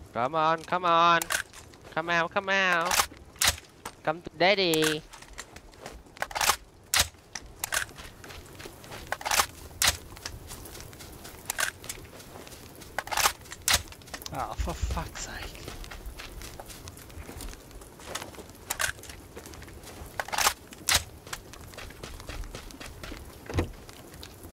Come on, come on. Come out, come out. Come to daddy. Oh, for fuck's sake.